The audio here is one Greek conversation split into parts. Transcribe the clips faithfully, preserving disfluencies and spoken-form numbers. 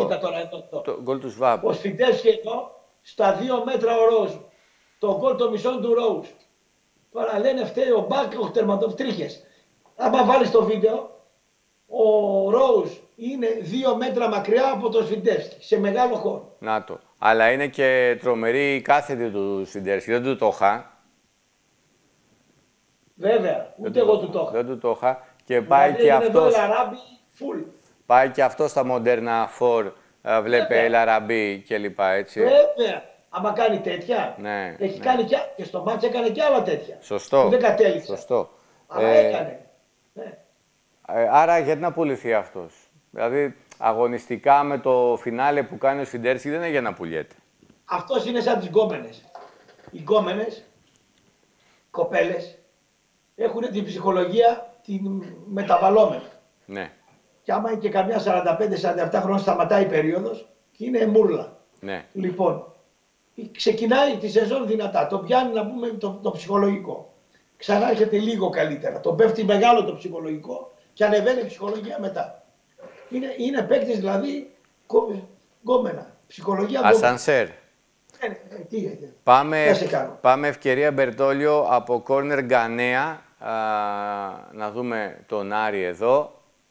Κοίτα τώρα εδώ. Το γκολ του Σβάμπ. Ο Σφιντεύσκι εδώ, στα δύο μέτρα ο Ρόουζ. Το γκολ των μισών του Ρόουζ. Τώρα λένε φταίει ο Μπακ, ο τερματοφτρίχες. Άμα βάλεις το βίντεο, ο Ρόουζ είναι δύο μέτρα μακριά από τον Σφιντεύσκι, σε μεγάλο χώρο. Να το. Αλλά είναι και τρομερή η κάθετη του Σφιντεύσκι. Δεν του το είχα. Βέβαια, ούτε εγώ του το είχα. Δεν του το είχα. Και πάει δηλαδή, και αυτός. Full. Πάει και αυτό στα μοντέρνα φορ. Βλέπει Ελαραμπή και λοιπά, έτσι. Βέβαια. Άμα κάνει τέτοια, ναι, έχει ναι. κάνει και, και στο μάτς έκανε και άλλα τέτοια. Σωστό. Που δεν κατέληξε. Σωστό. Αλλά ε, έκανε. Ναι. Ε, άρα γιατί να πουληθεί αυτός. Δηλαδή, αγωνιστικά με το φινάλε που κάνει ο Σφιντεύσκι δεν είναι για να πουλιέται. Αυτός είναι σαν τις γκόμενες. Οι γκόμενες, κοπέλες, έχουν την ψυχολογία την μεταβαλλόμενη. Ναι. Και άμα είναι και καμιά σαράντα πέντε σαράντα επτά χρόνια σταματάει η περίοδος και είναι μούρλα. Ναι. Λοιπόν, ξεκινάει τη σεζόν δυνατά, το πιάνει να πούμε το, το ψυχολογικό. Ξανά έρχεται λίγο καλύτερα, το πέφτει μεγάλο το ψυχολογικό και ανεβαίνει η ψυχολογία μετά. Είναι, είναι παίκτης δηλαδή γκόμενα, ψυχολογία γκόμενα. Ασανσέρ. Ε, ε, τι έγινε. Πάμε, πάμε ευκαιρία Μπερτόλιο από κόρνερ Γκανέα. Α, να δούμε τον Άρη εδώ.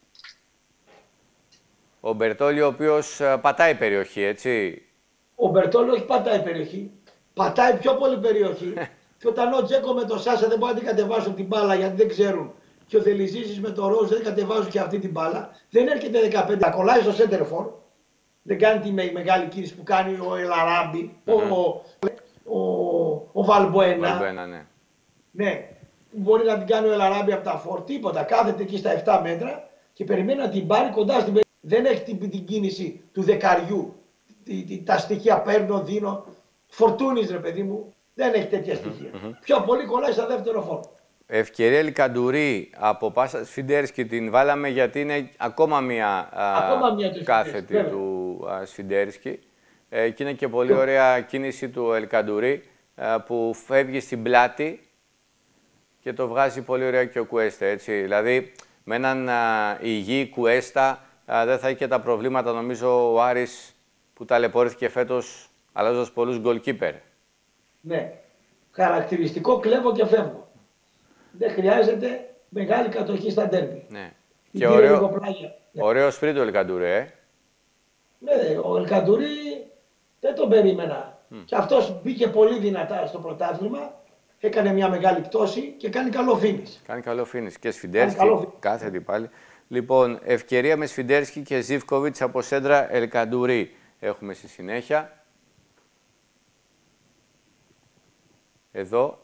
Ο Μπερτόλιο ο οποίος πατάει περιοχή, έτσι. Ο Μπερτόλιο όχι πατάει περιοχή. Πατάει πιο πολύ περιοχή. Και όταν ο Τζέκο με τον Σάσα δεν μπορεί να την κατεβάσουν την μπάλα γιατί δεν ξέρουν. Και ο Δελιζίζης με τον Ρόζ δεν κατεβάζουν και αυτή την μπάλα. Δεν έρχεται δεκαπέντε, κολλάει στο center for. Δεν κάνει τη μεγάλη κίνηση που κάνει ο Ελαράμπη, mm-hmm. ο, ο, ο Βαλμποένα. Βαλμποένα, ναι. Ναι. Μπορεί να την κάνει ο Ελαράμπη από τα φορ, τίποτα. Κάθεται εκεί στα επτά μέτρα και περιμένει να την πάρει κοντά στην περιοχή. Δεν έχει την, την κίνηση του δεκαριού. Τη, τη, τα στοιχεία παίρνω, δίνω. Φορτούνης ρε παιδί μου. Δεν έχει τέτοια στοιχεία. Mm-hmm. Πιο πολύ κολλάει στα δεύτερο φόρ. Ευκαιρία Ελκαντουρί από πάσα Σφιντέρσκι την βάλαμε γιατί είναι ακόμα μία, ακόμα μία κάθετη του Σφιντέρσκι. Ε, και είναι και πολύ το... ωραία κίνηση του Ελκαντουρί που φεύγει στην πλάτη και το βγάζει πολύ ωραία και ο Κουέστα. Έτσι. Δηλαδή με έναν α, υγιή Κουέστα α, δεν θα έχει και τα προβλήματα νομίζω ο Άρης που ταλαιπωρήθηκε φέτος αλλάζοντας πολλούς goalkeeper. Ναι. Χαρακτηριστικό κλέβω και φεύγω. Δεν χρειάζεται μεγάλη κατοχή στα ντέρμπι. Ναι. Και ωραίο, ωραίο σπρίτ ο Ελκαντουρί, ε. Ναι, ο Ελκαντουρί δεν τον περίμενα. Mm. Και αυτός μπήκε πολύ δυνατά στο πρωτάθλημα, έκανε μια μεγάλη πτώση και κάνει καλό φίνις. Κάνει καλό φίνις και Σφιντέρσκι, κάθετη πάλι. Λοιπόν, ευκαιρία με Σφιντέρσκι και Ζίβκοβιτς από σέντρα Ελκαντουρί έχουμε στη συνέχεια. Εδώ.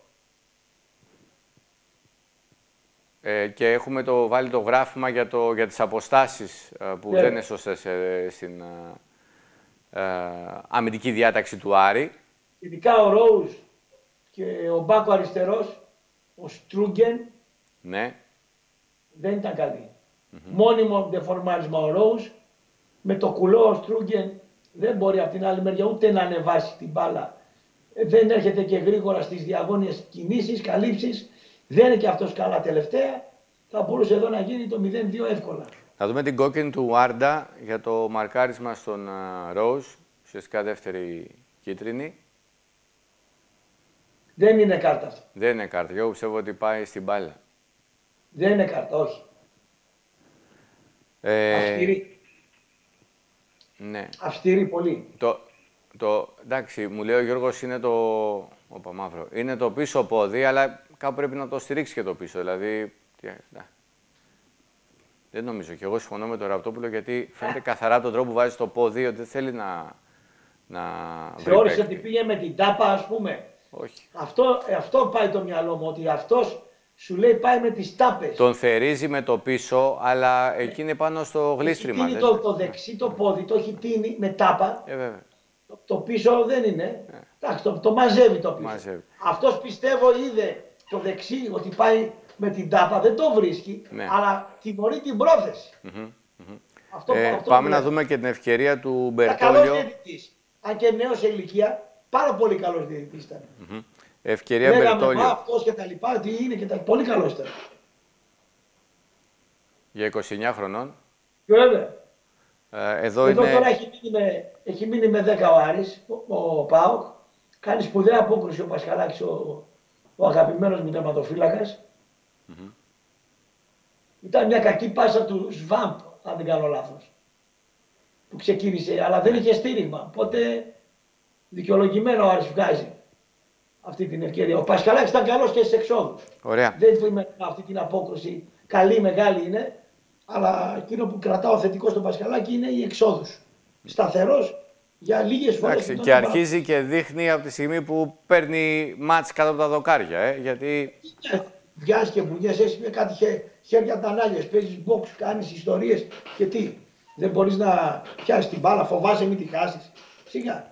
Ε, και έχουμε το, βάλει το γράφημα για, το, για τις αποστάσεις ε, που yeah. δεν είναι σωστές ε, στην ε, ε, αμυντική διάταξη του Άρη. Ειδικά ο Ρόουζ και ο Μπάκο αριστερός, ο Στρούγκεν, ναι. δεν ήταν καλή. Mm-hmm. Μόνιμο δεφορμάρισμα ο Ρόουζ, με το κουλό ο Στρούγκεν δεν μπορεί από την άλλη μεριά ούτε να ανεβάσει την μπάλα. Ε, δεν έρχεται και γρήγορα στις διαγώνιες κινήσεις, καλύψεις. Δεν είναι και αυτός καλά τελευταία. Θα μπορούσε εδώ να γίνει το μηδέν δύο εύκολα. Θα δούμε την κόκκινη του Άρντα για το μαρκάρισμα στον Ρόουζ. Ουσιαστικά δεύτερη κίτρινη. Δεν είναι κάρτα αυτό. Δεν είναι κάρτα. Εγώ πιστεύω ότι πάει στην μπάλα. Δεν είναι κάρτα, όχι. Ε... Αυστηρή. Ναι. Αυστηρή πολύ. Το, το, εντάξει, μου λέει ο Γιώργος είναι το... Οπα, μαύρο. Είναι το πίσω πόδι, αλλά κάπου πρέπει να το στηρίξει και το πίσω. Δηλαδή, τι, να. Δεν νομίζω. Και εγώ συμφωνώ με τον Ραπτόπουλο γιατί φαίνεται καθαρά τον τρόπο που βάζει το πόδι ότι δεν θέλει να, να βρει. Θεώρησε ότι πήγε με την τάπα, ας πούμε. Όχι. Αυτό, αυτό πάει το μυαλό μου, ότι αυτός σου λέει πάει με τις τάπες. Τον θερίζει με το πίσω, αλλά εκεί είναι πάνω στο γλίστριμα. Έχει τίνει το, το δεξί το πόδι, το έχει τίνει με τάπα. Ε, βέβαια. Το, το πίσω δεν είναι. Ε. Εντάξει, το, το μαζεύει το πίσω. Μαζεύει. Αυτός πιστεύω είδε το δεξί ότι πάει με την τάπα, δεν το βρίσκει, ναι. αλλά τιμωρεί την πρόθεση. Mm-hmm, mm-hmm. Αυτό, ε, αυτό πάμε να δούμε και την ευκαιρία του Μπερτόλιο. Καλός διαιτητής. Αν και νέος σε ηλικία, πάρα πολύ καλός διαιτητής ήταν. Mm-hmm. Ευκαιρία Λέγαμε, Μπερτόλιο. αυτός και τα λοιπά, τι είναι και τα πολύ καλός ήταν. Για είκοσι εννιά χρονών. Βέβαια. Ε, εδώ Εδώ είναι... τώρα έχει μείνει, με, έχει μείνει με δέκα ο Άρης, ο, ο ΠΑΟΚ. Κάνει σπουδαία απόκριση ο Πασχαλάκης, ο, ο αγαπημένος μου τερματοφύλακας. Mm-hmm. Ήταν μια κακή πάσα του Σβάμπ, αν δεν κάνω λάθος, που ξεκίνησε, αλλά δεν είχε στήριγμα. Οπότε δικαιολογημένο ο Άρης βγάζει αυτή την ευκαιρία. Ο Πασχαλάκης ήταν καλός και στις εξόδους. Ωραία. Δεν του είμαι αυτή την απόκριση. Καλή, μεγάλη είναι, αλλά εκείνο που κρατάω θετικό στον Πασχαλάκη είναι οι εξόδους. Σταθερός για λίγες φορές. Εντάξει, και αρχίζει και δείχνει από τη στιγμή που παίρνει μάτς κάτω από τα δοκάρια, ε, γιατί... Βγάζει και μπουργές, έχεις με κάτι χέ, χέρια τανάλιες, παίζεις box, κάνεις ιστορίες και τι. Δεν μπορείς να πιάσεις την μπάλα, φοβάσαι μην τη χάσεις. Σιγά.